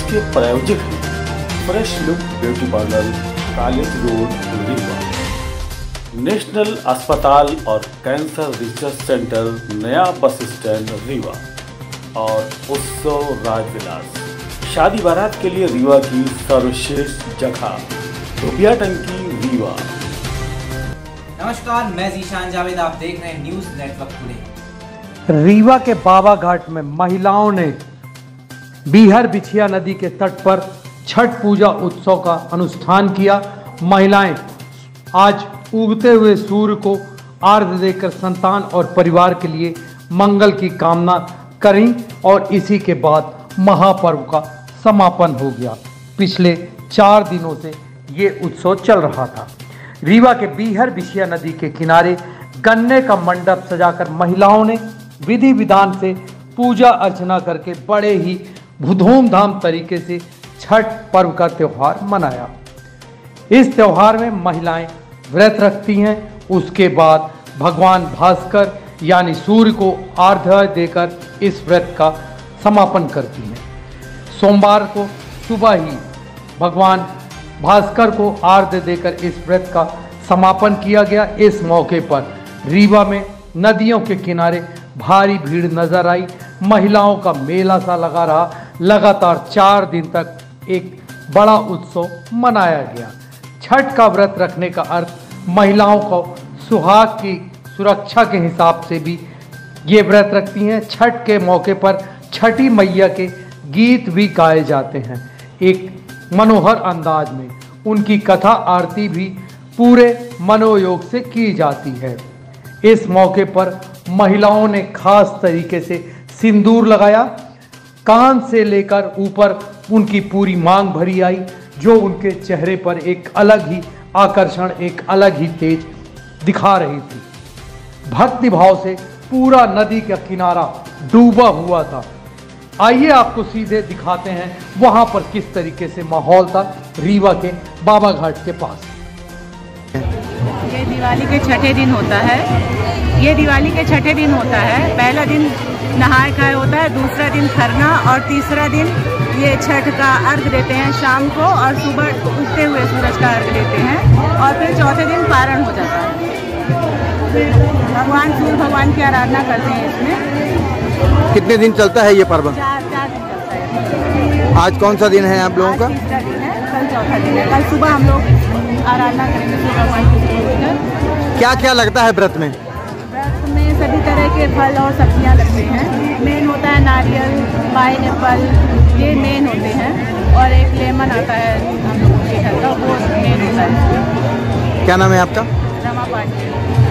जिसके प्रायोजक हैं fresh look beauty parlour, college road, Rewa. National अस्पताल और कैंसर रिसर्च सेंटर, नया बस स्टैंड, रीवा। और उत्सव राजविलास, शादी बारात के लिए रीवा की सर्वश्रेष्ठ जगह, रुपया टंकी, रीवा। नमस्कार, मैं जीशान जावेद, आप देख रहे हैं न्यूज नेटवर्क टुडे। रीवा के बाबा घाट में महिलाओं ने बीहर बिछिया नदी के तट पर छठ पूजा उत्सव का अनुष्ठान किया। महिलाएं आज उगते हुए सूर्य को आर्घ्य देकर संतान और परिवार के लिए मंगल की कामना करी और इसी के बाद महापर्व का समापन हो गया। पिछले 4 दिनों से ये उत्सव चल रहा था। रीवा के बीहर बिछिया नदी के किनारे गन्ने का मंडप सजाकर महिलाओं ने विधि विधान से पूजा अर्चना करके बड़े ही धूमधाम तरीके से छठ पर्व का त्यौहार मनाया। इस त्यौहार में महिलाएं व्रत रखती हैं, उसके बाद भगवान भास्कर यानी सूर्य को आर्घ्य देकर इस व्रत का समापन करती हैं। सोमवार को सुबह ही भगवान भास्कर को आर्घ्य देकर इस व्रत का समापन किया गया। इस मौके पर रीवा में नदियों के किनारे भारी भीड़ नजर आई। महिलाओं का मेला सा लगा रहा। लगातार 4 दिन तक एक बड़ा उत्सव मनाया गया। छठ का व्रत रखने का अर्थ महिलाओं को सुहाग की सुरक्षा के हिसाब से भी ये व्रत रखती हैं। छठ के मौके पर छठी मैया के गीत भी गाए जाते हैं। एक मनोहर अंदाज में उनकी कथा आरती भी पूरे मनोयोग से की जाती है। इस मौके पर महिलाओं ने खास तरीके से सिंदूर लगाया। कान से लेकर ऊपर उनकी पूरी मांग भरी आई, जो उनके चेहरे पर एक अलग ही आकर्षण, एक अलग ही तेज दिखा रही थी। भक्ति भाव से पूरा नदी का किनारा डूबा हुआ था। आइए आपको सीधे दिखाते हैं वहां पर किस तरीके से माहौल था रीवा के बाबा घाट के पास। ये दिवाली के छठे दिन होता है। पहला दिन नहाए खाए होता है, दूसरा दिन खरना और तीसरा दिन ये छठ का अर्घ देते हैं शाम को, और सुबह उगते हुए सूरज का अर्घ देते हैं, और फिर चौथे दिन पारण हो जाता है। सूर्य भगवान की आराधना करते हैं इसमें। कितने दिन चलता है ये पर्व? 4 दिन चलता है। आज कौन सा दिन है आप लोगों का? तीसरा दिन है, कल चौथा दिन है। कल सुबह हम लोग आराधना करेंगे सूर्य भगवान की। क्या क्या लगता है व्रत में? व्रत में सभी तरह के फल और सब्जियां लगते हैं। मेन होता है नारियल, पाइनएप्पल, ये मेन होते हैं, और एक लेमन आता है हम लोगों के घर का, वो मेन होता है। क्या नाम है आपका? रमा पांडे।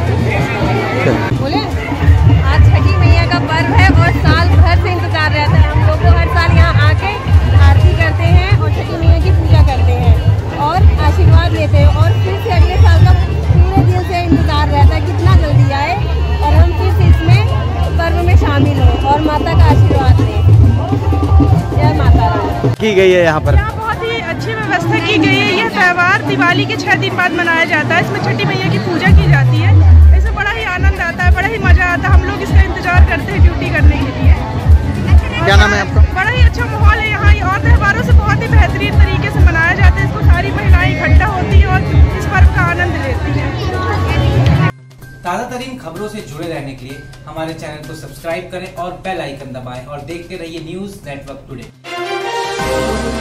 बोले आज छठी मैया का पर्व है और साल भर से इंतजार रहता है। हम लोग को हर साल यहाँ आके आरती करते हैं और छठी मैया की पूजा करते हैं और आशीर्वाद लेते हैं, और फिर से अगले साल का पूरे दिल से इंतजार रहता है कितना जल्दी आए और हम फिर से इसमें पर्व में शामिल हों और माता का आशीर्वाद लें। जय माता रानी। की गई है यहाँ पर? यहाँ बहुत ही अच्छी व्यवस्था की गई है। यह त्यौहार दिवाली के 6 दिन बाद मनाया जाता है। इसमें छठी मैया की पूजा की जाती है। इसमें बड़ा ही आनंद आता है, बड़ा ही मजा आता है। हम लोग इसका इंतजार करते हैं ड्यूटी करने के लिए। क्या नाम है आपका? बड़ा ही अच्छा माहौल है यहाँ, और त्योहारों से बहुत ही बेहतरीन तरीके से मनाया जाता है। इसको सारी महिलाएं इकट्ठा होती हैं और इस पर्व का आनंद लेती हैं। ताज़ा तरीन खबरों से जुड़े रहने के लिए हमारे चैनल को सब्सक्राइब करें और बेल आइकन दबाएं और देखते रहिए न्यूज नेटवर्क टुडे।